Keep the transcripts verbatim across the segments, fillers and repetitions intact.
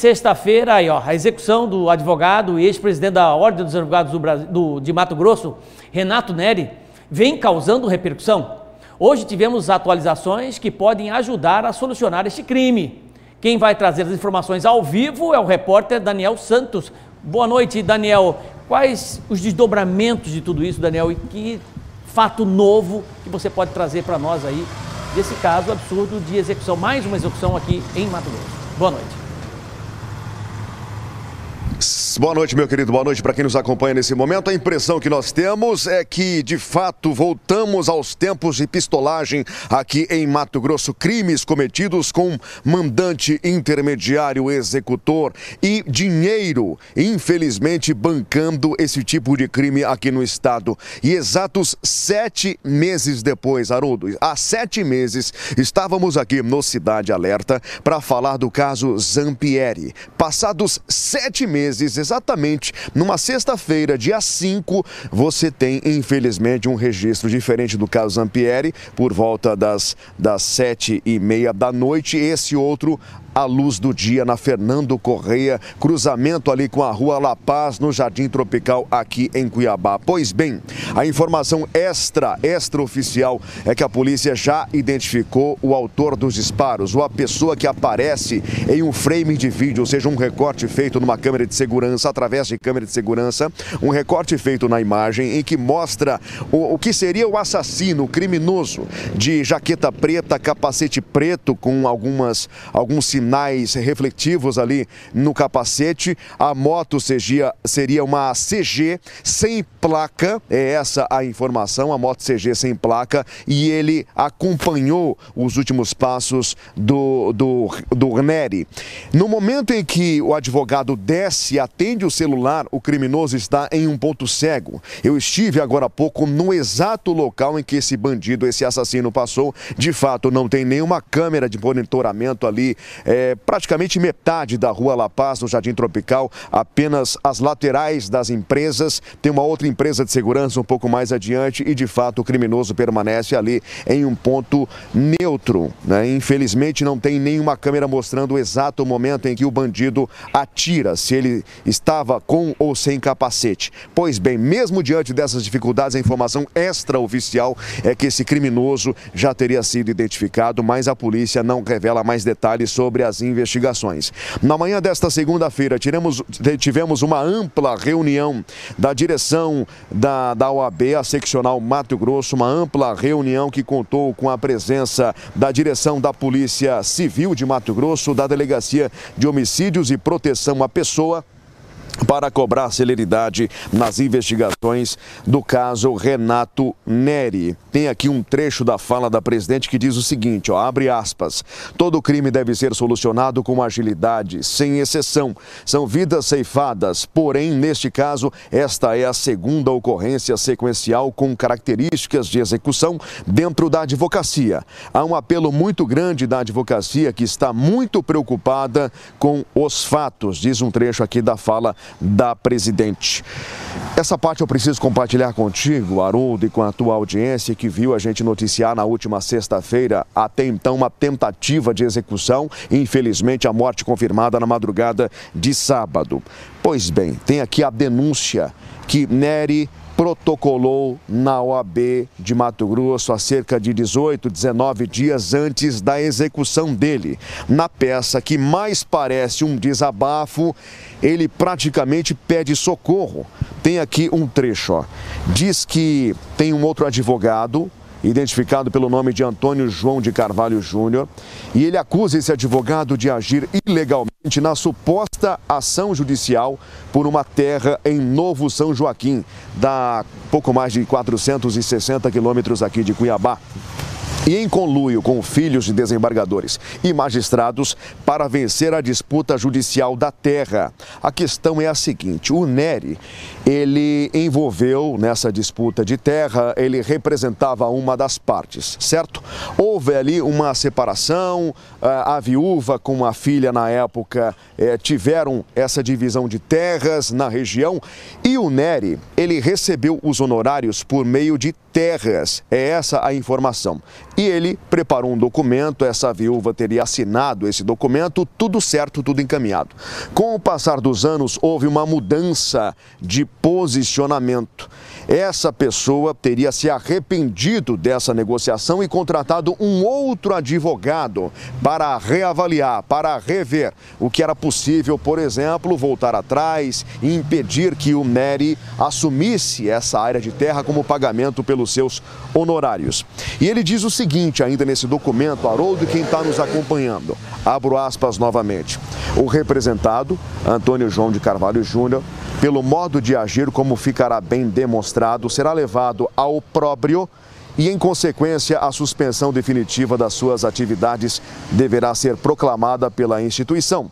sexta-feira, aí, ó, a execução do advogado e ex-presidente da Ordem dos Advogados do Brasil, do, de Mato Grosso, Renato Neri, vem causando repercussão. Hoje tivemos atualizações que podem ajudar a solucionar este crime. Quem vai trazer as informações ao vivo é o repórter Daniel Santos. Boa noite, Daniel. Quais os desdobramentos de tudo isso, Daniel, e que fato novo que você pode trazer para nós aí desse caso absurdo de execução, mais uma execução aqui em Mato Grosso? Boa noite. Boa noite, meu querido, boa noite para quem nos acompanha nesse momento. A impressão que nós temos é que, de fato, voltamos aos tempos de pistolagem aqui em Mato Grosso. Crimes cometidos com mandante intermediário, executor e dinheiro, infelizmente, bancando esse tipo de crime aqui no estado. E exatos sete meses depois, Haroldo, há sete meses, estávamos aqui no Cidade Alerta para falar do caso Zampieri. Passados sete meses, exatamente numa sexta-feira, dia cinco, você tem, infelizmente, um registro diferente do caso Zampieri, por volta das, das sete e meia da noite. Esse outro à luz do dia na Fernando Correia, cruzamento ali com a Rua La Paz, no Jardim Tropical, aqui em Cuiabá. Pois bem, a informação extra, extraoficial, é que a polícia já identificou o autor dos disparos, ou a pessoa que aparece em um frame de vídeo, ou seja, um recorte feito numa câmera de segurança, através de câmera de segurança, um recorte feito na imagem em que mostra o, o que seria o assassino, o criminoso, de jaqueta preta, capacete preto, com algumas, alguns sinais sinais refletivos ali no capacete. A moto seria, seria uma C G sem placa, é essa a informação, a moto C G sem placa, e ele acompanhou os últimos passos do, do, do Neri. No momento em que o advogado desce e atende o celular, o criminoso está em um ponto cego. Eu estive agora há pouco no exato local em que esse bandido, esse assassino passou. De fato, não tem nenhuma câmera de monitoramento ali, é, É, praticamente metade da Rua La Paz, no Jardim Tropical, apenas as laterais das empresas. Tem uma outra empresa de segurança um pouco mais adiante e, de fato, o criminoso permanece ali em um ponto neutro, né? Infelizmente, não tem nenhuma câmera mostrando o exato momento em que o bandido atira, se ele estava com ou sem capacete. Pois bem, mesmo diante dessas dificuldades, a informação extraoficial é que esse criminoso já teria sido identificado, mas a polícia não revela mais detalhes sobre as investigações. Na manhã desta segunda-feira, tivemos uma ampla reunião da direção da, da O A B, a seccional Mato Grosso, uma ampla reunião que contou com a presença da direção da Polícia Civil de Mato Grosso, da Delegacia de Homicídios e Proteção à Pessoa, para cobrar celeridade nas investigações do caso Renato Neri. Tem aqui um trecho da fala da presidente que diz o seguinte, ó, abre aspas: todo crime deve ser solucionado com agilidade, sem exceção. São vidas ceifadas, porém, neste caso, esta é a segunda ocorrência sequencial com características de execução dentro da advocacia. Há um apelo muito grande da advocacia que está muito preocupada com os fatos, diz um trecho aqui da fala da presidente. Essa parte eu preciso compartilhar contigo, Haroldo, e com a tua audiência que viu a gente noticiar na última sexta-feira, até então, uma tentativa de execução, infelizmente a morte confirmada na madrugada de sábado. Pois bem, tem aqui a denúncia que Neri protocolou na O A B de Mato Grosso há cerca de dezoito, dezenove dias antes da execução dele. Na peça que mais parece um desabafo, ele praticamente pede socorro. Tem aqui um trecho, ó. Diz que tem um outro advogado, identificado pelo nome de Antônio João de Carvalho Júnior, e ele acusa esse advogado de agir ilegalmente na suposta ação judicial por uma terra em Novo São Joaquim, dá pouco mais de quatrocentos e sessenta quilômetros aqui de Cuiabá. E em conluio com filhos de desembargadores e magistrados para vencer a disputa judicial da terra. A questão é a seguinte, o Neri, ele envolveu nessa disputa de terra, ele representava uma das partes, certo? Houve ali uma separação, a viúva com a filha na época tiveram essa divisão de terras na região e o Neri, ele recebeu os honorários por meio de terras, é essa a informação. E ele preparou um documento, essa viúva teria assinado esse documento, tudo certo, tudo encaminhado. Com o passar dos anos, houve uma mudança de posicionamento. Essa pessoa teria se arrependido dessa negociação e contratado um outro advogado para reavaliar, para rever o que era possível, por exemplo, voltar atrás e impedir que o Nery assumisse essa área de terra como pagamento pelos seus honorários. E ele diz o seguinte, ainda nesse documento, Haroldo, e quem está nos acompanhando, abro aspas novamente, o representado, Antônio João de Carvalho Júnior, pelo modo de agir, como ficará bem demonstrado, será levado ao opróbrio e, em consequência, a suspensão definitiva das suas atividades deverá ser proclamada pela instituição.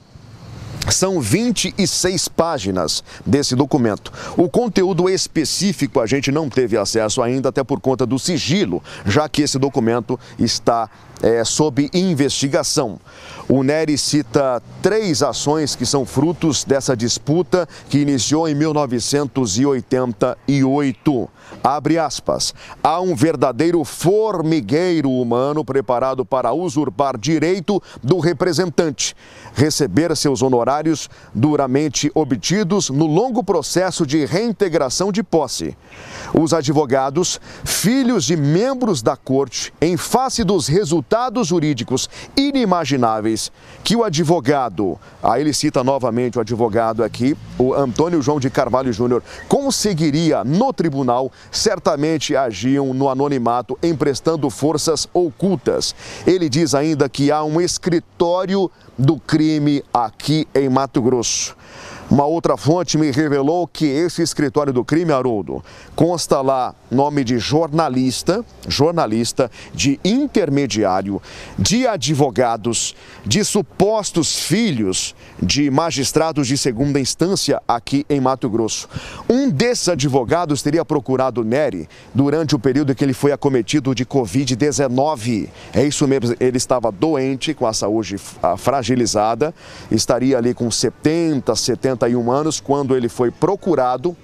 São vinte e seis páginas desse documento. O conteúdo específico a gente não teve acesso ainda, até por conta do sigilo, já que esse documento está é, sob investigação. O Nery cita três ações que são frutos dessa disputa que iniciou em mil novecentos e oitenta e oito. Abre aspas. Há um verdadeiro formigueiro humano preparado para usurpar direito do representante, receber seus honorários duramente obtidos no longo processo de reintegração de posse. Os advogados, filhos de membros da corte, em face dos resultados jurídicos inimagináveis que o advogado, aí ele cita novamente o advogado aqui, o Antônio João de Carvalho Júnior, conseguiria no tribunal, certamente agiam no anonimato, emprestando forças ocultas. Ele diz ainda que há um escritório do crime aqui em Mato Grosso. Uma outra fonte me revelou que esse escritório do crime, Haroldo, consta lá nome de jornalista, jornalista, de intermediário, de advogados, de supostos filhos de magistrados de segunda instância aqui em Mato Grosso. Um desses advogados teria procurado o Nery durante o período que ele foi acometido de covid dezenove. É isso mesmo, ele estava doente, com a saúde fragilizada, estaria ali com setenta, setenta e um anos, quando ele foi procurado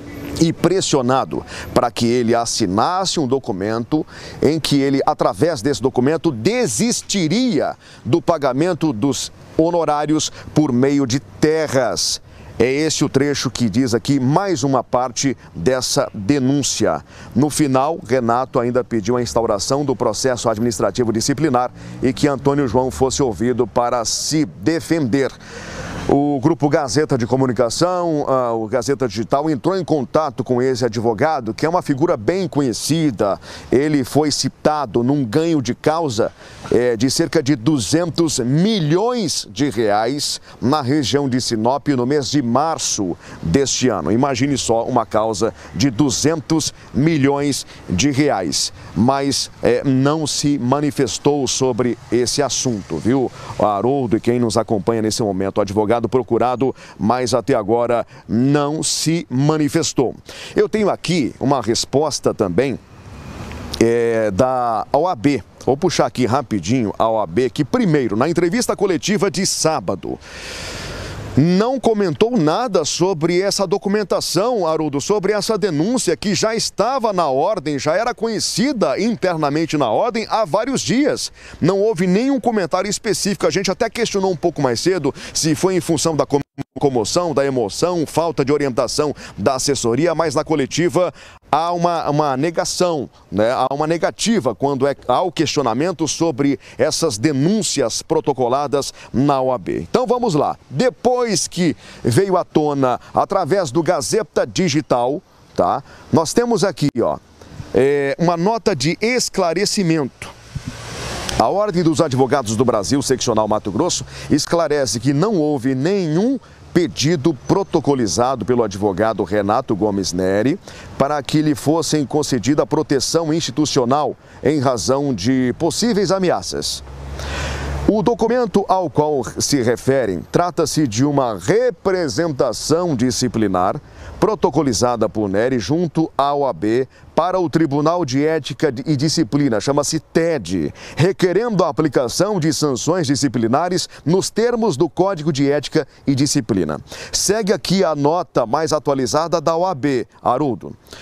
e pressionado para que ele assinasse um documento em que ele, através desse documento, desistiria do pagamento dos honorários por meio de terras. É esse o trecho que diz aqui mais uma parte dessa denúncia. No final, Renato ainda pediu a instauração do processo administrativo disciplinar e que Antônio João fosse ouvido para se defender. O Grupo Gazeta de Comunicação, uh, o Gazeta Digital, entrou em contato com esse advogado, que é uma figura bem conhecida. Ele foi citado num ganho de causa é, de cerca de duzentos milhões de reais na região de Sinop no mês de março deste ano. Imagine só, uma causa de duzentos milhões de reais. Mas é, não se manifestou sobre esse assunto, viu? O Haroldo e quem nos acompanha nesse momento, o advogado procurado, mas até agora não se manifestou. Eu tenho aqui uma resposta também é, da O A B. Vou puxar aqui rapidinho a O A B, que primeiro, na entrevista coletiva de sábado, não comentou nada sobre essa documentação, Haroldo, sobre essa denúncia que já estava na ordem, já era conhecida internamente na ordem há vários dias. Não houve nenhum comentário específico. A gente até questionou um pouco mais cedo se foi em função da comoção, da emoção, falta de orientação da assessoria, mas na coletiva há uma, uma negação, né? Há uma negativa quando é, há o questionamento sobre essas denúncias protocoladas na O A B. Então vamos lá. Depois que veio à tona através do Gazeta Digital, tá? Nós temos aqui, ó, é, uma nota de esclarecimento. A Ordem dos Advogados do Brasil, Seccional Mato Grosso, esclarece que não houve nenhum pedido protocolizado pelo advogado Renato Gomes Nery para que lhe fosse concedida proteção institucional em razão de possíveis ameaças. O documento ao qual se referem trata-se de uma representação disciplinar protocolizada por Nery junto à O A B para o Tribunal de Ética e Disciplina, chama-se T E D, requerendo a aplicação de sanções disciplinares nos termos do Código de Ética e Disciplina. Segue aqui a nota mais atualizada da O A B, Haroldo.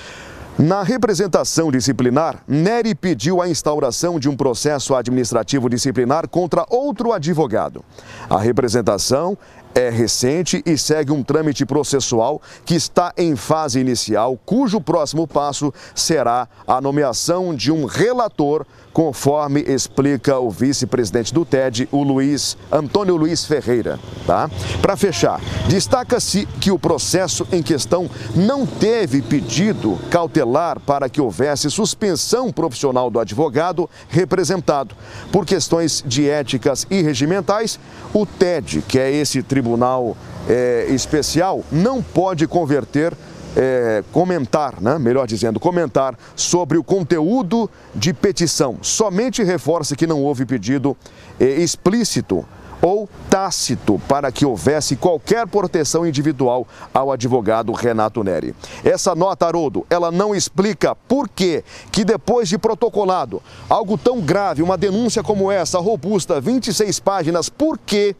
Na representação disciplinar, Nery pediu a instauração de um processo administrativo disciplinar contra outro advogado. A representação é recente e segue um trâmite processual que está em fase inicial, cujo próximo passo será a nomeação de um relator, conforme explica o vice-presidente do T E D, o Luiz, Antônio Luiz Ferreira. Tá? Para fechar, destaca-se que o processo em questão não teve pedido cautelar para que houvesse suspensão profissional do advogado representado. Por questões de éticas e regimentais, o T E D, que é esse tribunal é, especial, não pode converter É, comentar, né? melhor dizendo, comentar sobre o conteúdo de petição. Somente reforça que não houve pedido é, explícito ou tácito para que houvesse qualquer proteção individual ao advogado Renato Nery. Essa nota, Haroldo, ela não explica por que que depois de protocolado algo tão grave, uma denúncia como essa, robusta, vinte e seis páginas, por que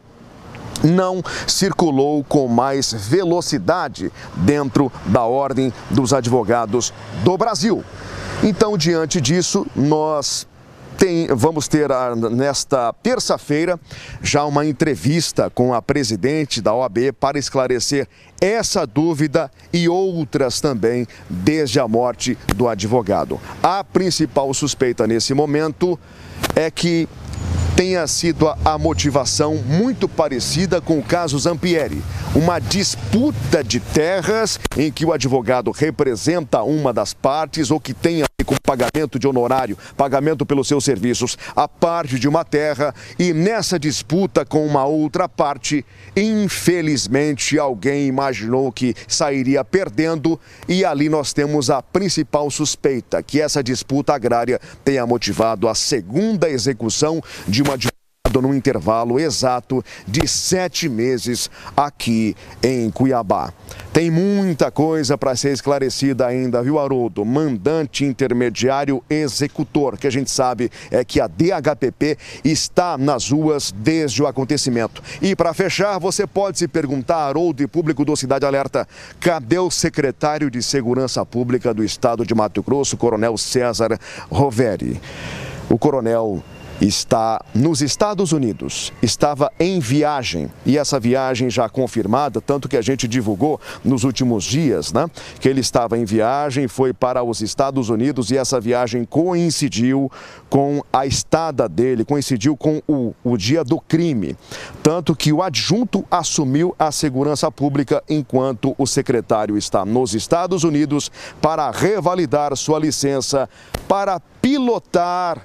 não circulou com mais velocidade dentro da Ordem dos Advogados do Brasil. Então, diante disso, nós tem, vamos ter nesta terça-feira já uma entrevista com a presidente da O A B para esclarecer essa dúvida e outras também desde a morte do advogado. A principal suspeita nesse momento é que tenha sido a motivação muito parecida com o caso Zampieri, uma disputa de terras em que o advogado representa uma das partes ou que tenha com pagamento de honorário, pagamento pelos seus serviços, a parte de uma terra, e nessa disputa com uma outra parte, infelizmente alguém imaginou que sairia perdendo, e ali nós temos a principal suspeita, que essa disputa agrária tenha motivado a segunda execução de uma advogado num intervalo exato de sete meses aqui em Cuiabá. Tem muita coisa para ser esclarecida ainda, viu, Haroldo? Mandante intermediário executor, que a gente sabe é que a D H P P está nas ruas desde o acontecimento. E para fechar, você pode se perguntar, Haroldo e público do Cidade Alerta, cadê o secretário de Segurança Pública do Estado de Mato Grosso, Coronel César Roveri? O coronel está nos Estados Unidos, estava em viagem, e essa viagem já confirmada, tanto que a gente divulgou nos últimos dias, né, que ele estava em viagem, foi para os Estados Unidos, e essa viagem coincidiu com a estada dele, coincidiu com o, o dia do crime, tanto que o adjunto assumiu a segurança pública enquanto o secretário está nos Estados Unidos para revalidar sua licença para pilotar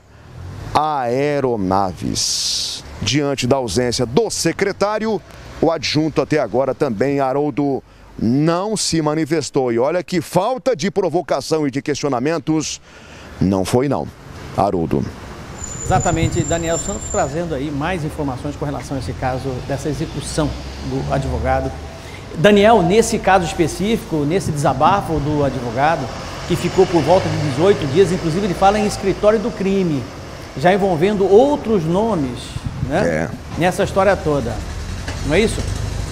aeronaves. Diante da ausência do secretário, o adjunto até agora também, Haroldo, não se manifestou. E olha que falta de provocação e de questionamentos não foi não, Haroldo. Exatamente, Daniel Santos trazendo aí mais informações com relação a esse caso dessa execução do advogado. Daniel, nesse caso específico, nesse desabafo do advogado, que ficou por volta de dezoito dias, inclusive ele fala em escritório do crime, já envolvendo outros nomes, né? É. Nessa história toda. Não é isso?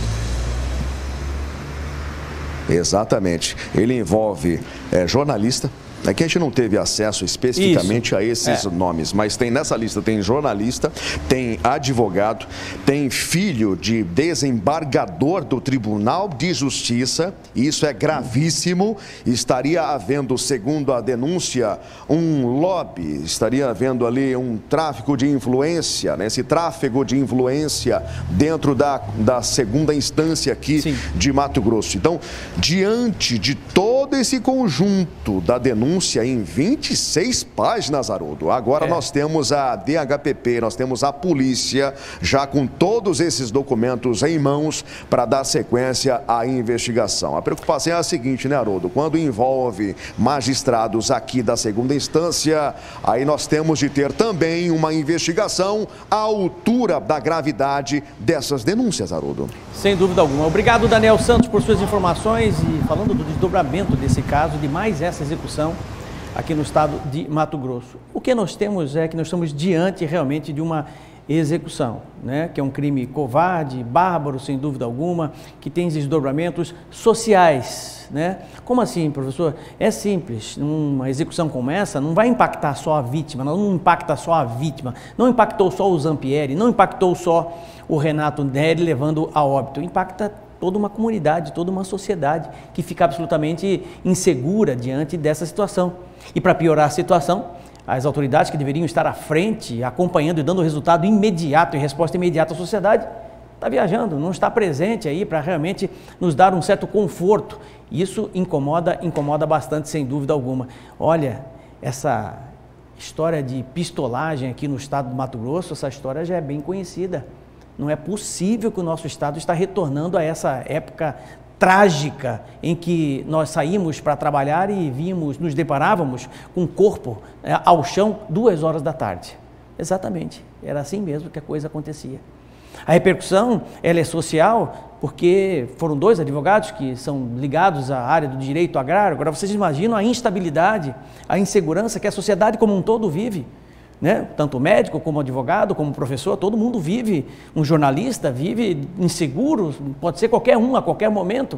Exatamente. Ele envolve é, jornalista. É que a gente não teve acesso especificamente Isso. a esses é. nomes, mas tem nessa lista, tem jornalista, tem advogado, tem filho de desembargador do Tribunal de Justiça, e isso é gravíssimo. Estaria havendo, segundo a denúncia, um lobby, estaria havendo ali um tráfico de influência, né? Esse tráfego de influência dentro da, da segunda instância aqui Sim. de Mato Grosso. Então, diante de todo esse conjunto da denúncia, em vinte e seis páginas, Haroldo. Agora é. nós temos a D H P P, nós temos a polícia, já com todos esses documentos em mãos para dar sequência à investigação. A preocupação é a seguinte, né, Haroldo? Quando envolve magistrados aqui da segunda instância, aí nós temos de ter também uma investigação à altura da gravidade dessas denúncias, Haroldo. Sem dúvida alguma. Obrigado, Daniel Santos, por suas informações e falando do desdobramento desse caso, de mais essa execução aqui no estado de Mato Grosso. O que nós temos é que nós estamos diante realmente de uma execução, né? Que é um crime covarde, bárbaro, sem dúvida alguma, que tem desdobramentos sociais, né? Como assim, professor? É simples, uma execução como essa não vai impactar só a vítima, não impacta só a vítima, não impactou só o Zampieri, não impactou só o Renato Neri levando a óbito, impacta toda uma comunidade, toda uma sociedade que fica absolutamente insegura diante dessa situação. E para piorar a situação, as autoridades que deveriam estar à frente, acompanhando e dando resultado imediato e resposta imediata à sociedade, está viajando, não está presente aí para realmente nos dar um certo conforto. Isso incomoda, incomoda bastante, sem dúvida alguma. Olha, essa história de pistolagem aqui no estado do Mato Grosso, essa história já é bem conhecida. Não é possível que o nosso estado está retornando a essa época trágica em que nós saímos para trabalhar e vimos, nos deparávamos com o corpo é, ao chão duas horas da tarde. Exatamente, era assim mesmo que a coisa acontecia. A repercussão, ela é social, porque foram dois advogados que são ligados à área do direito agrário. Agora vocês imaginam a instabilidade, a insegurança que a sociedade como um todo vive, né? Tanto o médico como o advogado, como o professor, todo mundo vive, um jornalista vive inseguro, pode ser qualquer um a qualquer momento.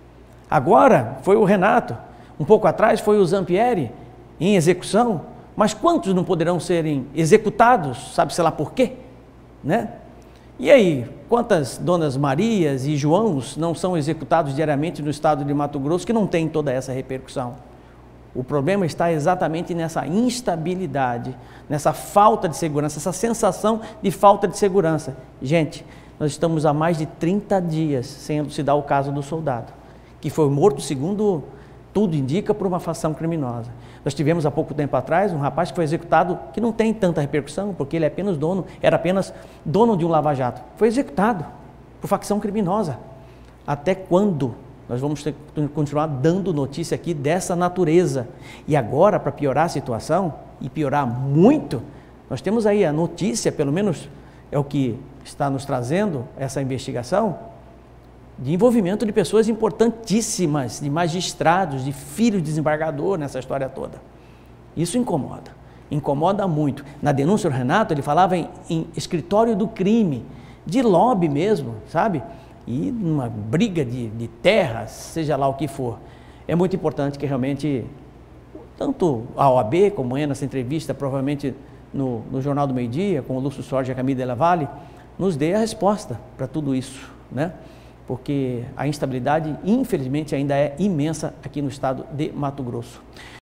Agora foi o Renato, um pouco atrás foi o Zampieri em execução, mas quantos não poderão serem executados, sabe-se lá por quê, né? E aí, quantas donas Marias e Joãos não são executados diariamente no estado de Mato Grosso que não tem toda essa repercussão? O problema está exatamente nessa instabilidade, nessa falta de segurança, essa sensação de falta de segurança. Gente, nós estamos há mais de trinta dias sem elucidar o caso do soldado, que foi morto, segundo tudo indica, por uma facção criminosa. Nós tivemos há pouco tempo atrás um rapaz que foi executado, que não tem tanta repercussão, porque ele é apenas dono, era apenas dono de um lava-jato. Foi executado por facção criminosa. Até quando nós vamos ter que continuar dando notícia aqui dessa natureza? E agora, para piorar a situação, e piorar muito, nós temos aí a notícia, pelo menos é o que está nos trazendo essa investigação, de envolvimento de pessoas importantíssimas, de magistrados, de filhos de desembargador nessa história toda. Isso incomoda, incomoda muito. Na denúncia do Renato, ele falava em, em escritório do crime, de lobby mesmo, sabe? E numa briga de, de terras, seja lá o que for. É muito importante que realmente, tanto a O A B, como é nessa entrevista, provavelmente no, no Jornal do Meio Dia, com o Lúcio Sorge e a Camila Della Valle, nos dê a resposta para tudo isso, né? Porque a instabilidade, infelizmente, ainda é imensa aqui no estado de Mato Grosso.